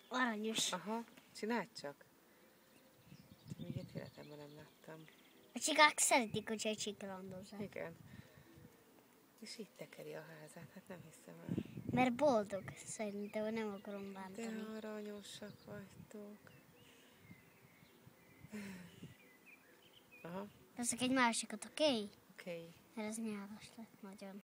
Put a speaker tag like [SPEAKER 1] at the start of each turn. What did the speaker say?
[SPEAKER 1] Aranyos.
[SPEAKER 2] Aha, csináld csak. Még egy életemben nem láttam.
[SPEAKER 1] A csigák szeretik, hogyha csiklandoznak.
[SPEAKER 2] Igen. És így tekeri a házát, hát nem hiszem el.
[SPEAKER 1] Mert boldog, szerintem nem akarom bántani.
[SPEAKER 2] De aranyosak vagytok. Aha.
[SPEAKER 1] Teszek egy másikat, oké?
[SPEAKER 2] Oké.
[SPEAKER 1] Mert ez nyálas lett nagyon.